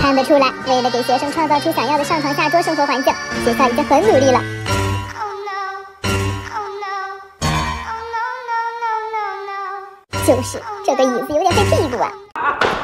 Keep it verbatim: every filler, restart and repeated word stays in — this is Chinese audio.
看得出来，为了给学生创造出想要的上床下桌生活环境，学校已经很努力了。就是这个椅子有点费屁股啊。